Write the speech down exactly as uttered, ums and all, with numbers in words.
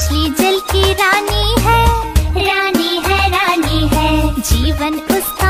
मछली जल की रानी है, रानी है, रानी है। जीवन उसका